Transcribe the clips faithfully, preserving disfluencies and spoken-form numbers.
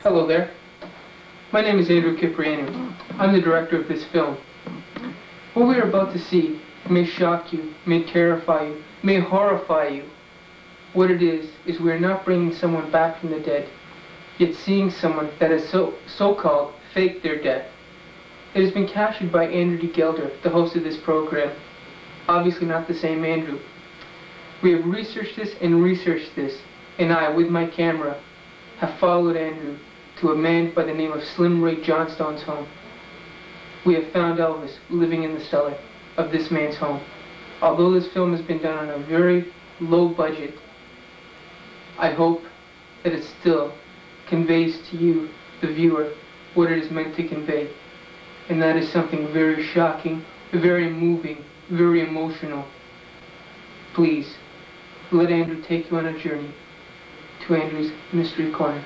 Hello there. My name is Andrew Cipriani. I'm the director of this film. What we are about to see may shock you, may terrify you, may horrify you. What it is, is we are not bringing someone back from the dead, yet seeing someone that has so, so-called faked their death. It has been captured by Andrew D. Gelder, the host of this program. Obviously not the same Andrew. We have researched this and researched this, and I, with my camera, have followed Andrew to a man by the name of Slim Ray Johnstone's home. We have found Elvis living in the cellar of this man's home. Although this film has been done on a very low budget, I hope that it still conveys to you, the viewer, what it is meant to convey. And that is something very shocking, very moving, very emotional. Please, let Andrew take you on a journey to Andrew's Mystery Corner.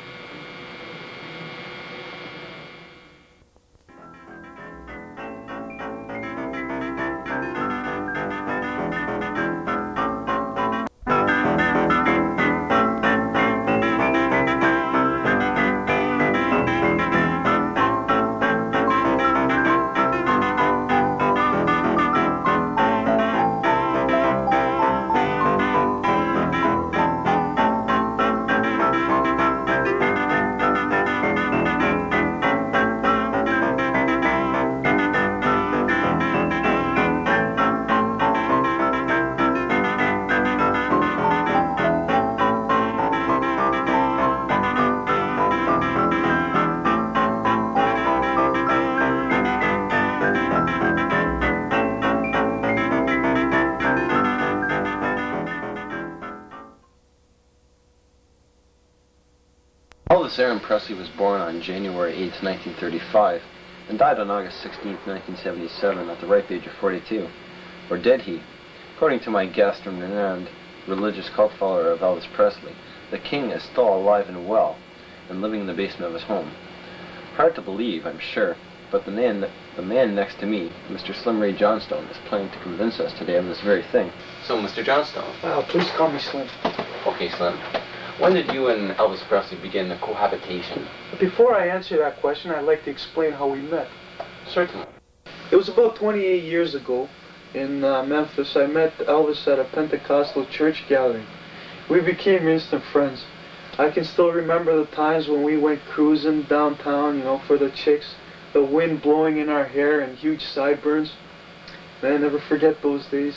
Elvis Aaron Presley was born on January eighth, nineteen thirty-five, and died on August sixteenth, nineteen seventy-seven, at the ripe age of forty-two. Or did he? According to my guest and renowned religious cult follower of Elvis Presley, the king is still alive and well, and living in the basement of his home. Hard to believe, I'm sure, but the man, the man next to me, Mister Slim Ray Johnstone, is planning to convince us today of this very thing. So, Mister Johnstone. Oh, please call me Slim. Okay, Slim. When did you and Elvis Presley begin the cohabitation? Before I answer that question, I'd like to explain how we met. Certainly. It was about twenty-eight years ago in uh, Memphis. I met Elvis at a Pentecostal church gathering. We became instant friends. I can still remember the times when we went cruising downtown, you know, for the chicks, the wind blowing in our hair and huge sideburns. Man, I never forget those days.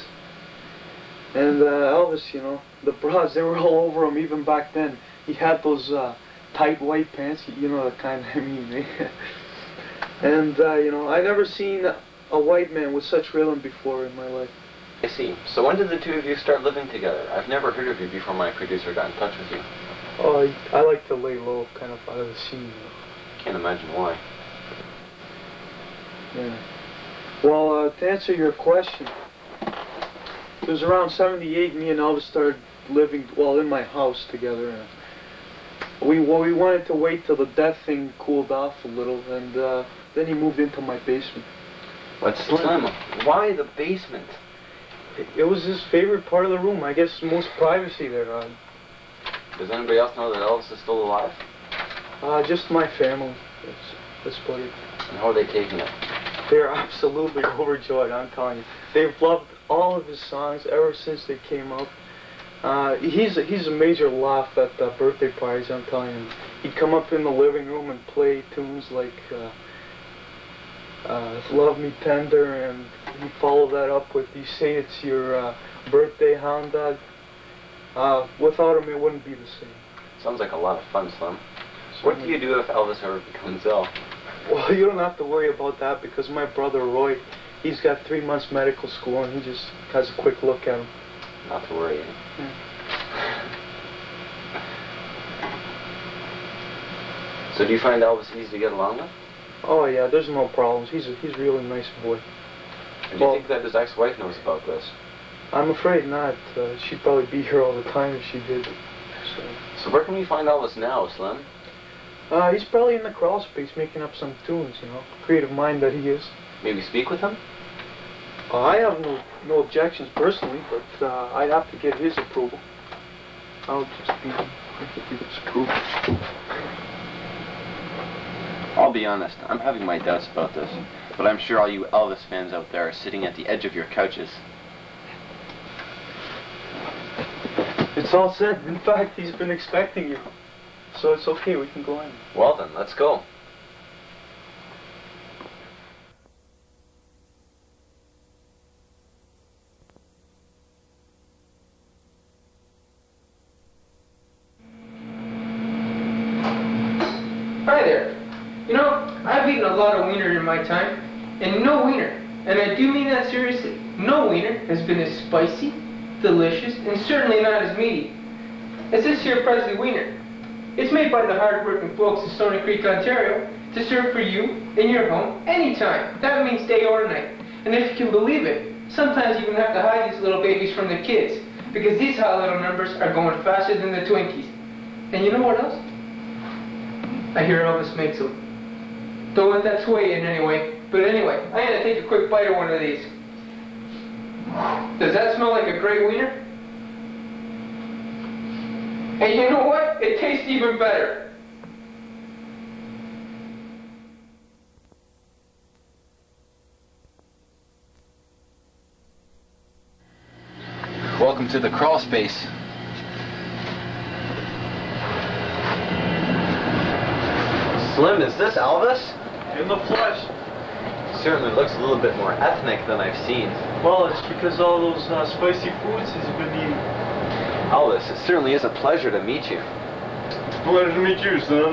And uh, Elvis, you know, the broads, they were all over him even back then. He had those uh, tight white pants, you know the kind I mean. Eh? And, uh, you know, I never seen a white man with such rhythm before in my life. I see. So when did the two of you start living together? I've never heard of you before my producer got in touch with you. Oh, I, I like to lay low, kind of out of the scene. You know. Can't imagine why. Yeah. Well, uh, to answer your question, it was around seventy-eight, me and Elvis started living, well, in my house together. Uh, we well, we wanted to wait till the death thing cooled off a little, and uh, then he moved into my basement. But Slim, why the basement? It, it was his favorite part of the room. I guess most privacy there. Uh, Does anybody else know that Elvis is still alive? uh, just my family. That's, that's about it. And how are they taking it? They're absolutely overjoyed, I'm telling you. They've loved all of his songs ever since they came out. Uh, he's, a, he's a major laugh at uh, birthday parties, I'm telling you. He'd come up in the living room and play tunes like uh, uh, Love Me Tender, and he'd follow that up with You Say It's Your uh, Birthday, Hound Dog. Uh, without him, it wouldn't be the same. Sounds like a lot of fun, Slim. What do you do if Elvis ever becomes ill? Well, you don't have to worry about that because my brother Roy, he's got three months medical school and he just has a quick look at him. Not to worry. Yeah. So do you find Elvis easy to get along with? Oh yeah, there's no problems. He's a, he's a really nice boy. And do you think that his ex-wife knows about this? I'm afraid not. Uh, she'd probably be here all the time if she did. So, so where can we find Elvis now, Slim? Uh, he's probably in the crawl space making up some tunes, you know. Creative mind that he is. Maybe speak with him? Uh, I have no, no objections personally, but uh, I'd have to get his approval. I'll just be, give his approval. I'll be honest, I'm having my doubts about this, but I'm sure all you Elvis fans out there are sitting at the edge of your couches. It's all set. In fact, he's been expecting you. So it's okay, we can go in. Well then, let's go. Hi there. You know, I've eaten a lot of wiener in my time, and no wiener, and I do mean that seriously, no wiener has been as spicy, delicious, and certainly not as meaty as this here Presley wiener. It's made by the hard-working folks of Stony Creek, Ontario, to serve for you in your home anytime. That means day or night. And if you can believe it, sometimes you even have to hide these little babies from the kids, because these hot little numbers are going faster than the Twinkies. And you know what else? I hear Elvis makes them. Don't let that sway you in any way. But anyway, I'm going to take a quick bite of one of these. Does that smell like a great wiener? And you know what? It tastes even better. Welcome to the crawl space. Slim, is this Elvis? In the flesh. Certainly looks a little bit more ethnic than I've seen. Well, it's because all those uh, spicy foods he's been eating. Elvis, it certainly is a pleasure to meet you. Pleasure to meet you, son.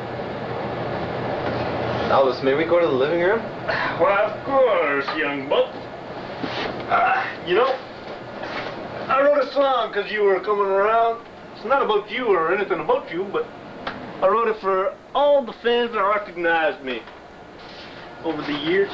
Elvis, may we go to the living room? Why, of course, young buck. Uh, you know, I wrote a song because you were coming around. It's not about you or anything about you, but I wrote it for all the fans that recognized me over the years.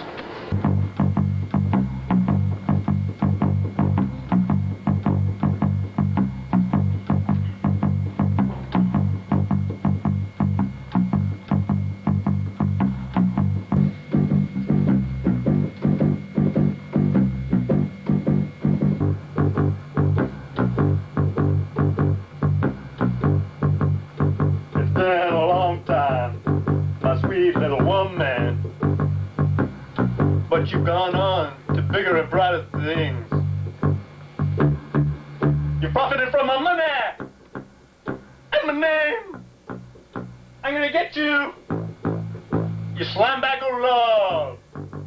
It's been a long time, my sweet little woman. But you've gone on to bigger and brighter things. You profited from my money and my name. I'm gonna get you, you slime bag of love.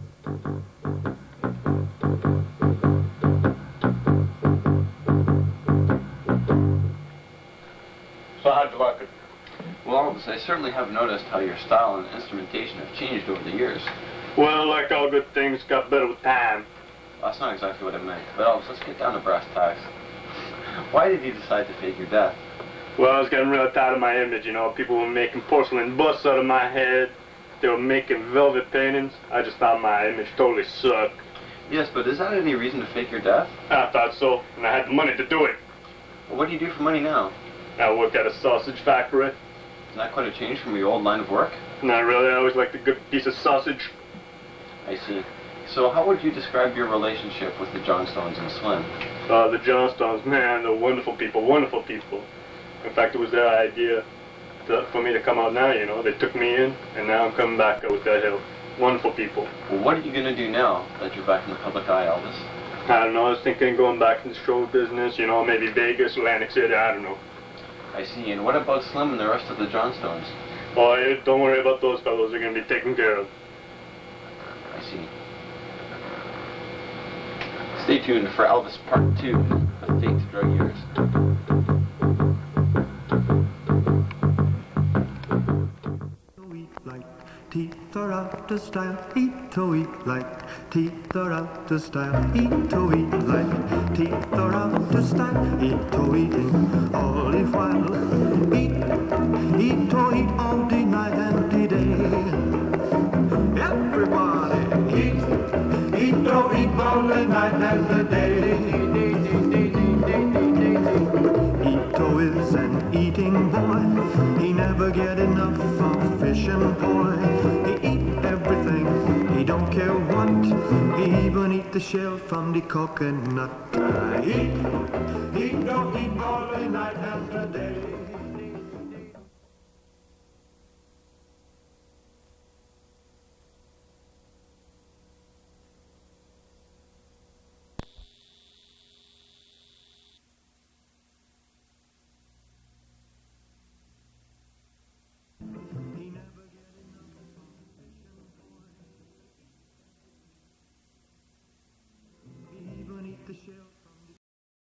So how'd you like it? Well, Elvis, I certainly have noticed how your style and instrumentation have changed over the years. Well, like all good things, got better with time. Well, that's not exactly what I meant. But Elvis, let's get down to brass tacks. Why did you decide to fake your death? Well, I was getting real tired of my image, you know. People were making porcelain busts out of my head. They were making velvet paintings. I just thought my image totally sucked. Yes, but is that any reason to fake your death? I thought so, and I had the money to do it. Well, what do you do for money now? I work at a sausage factory. Is that quite a change from your old line of work? Not really. I always liked a good piece of sausage. I see. So how would you describe your relationship with the Johnstones and Slim? Uh, the Johnstones, man, they're wonderful people, wonderful people. In fact, it was their idea to, for me to come out now, you know. They took me in, and now I'm coming back out with their help. Wonderful people. Well, what are you going to do now that you're back in the public eye, Elvis? I don't know. I was thinking of going back into show business, you know, maybe Vegas, Atlantic City, I don't know. I see. And what about Slim and the rest of the Johnstones? Oh, yeah, don't worry about those fellows. They're going to be taken care of. I see. Stay tuned for Elvis Part two of Faked Drug Years. Teeth are out of style, eat to eat like. Teeth are out of style, eat to eat like. Teeth are out of style, eat to eating all the while. Eat, eat to eat all the night and the day. Everybody eat, eat to eat all the night and the day. Ito is an eating boy, he never get enough of fishing boy. He eat everything, he don't care what, he even eat the shell from the coconut. Eat,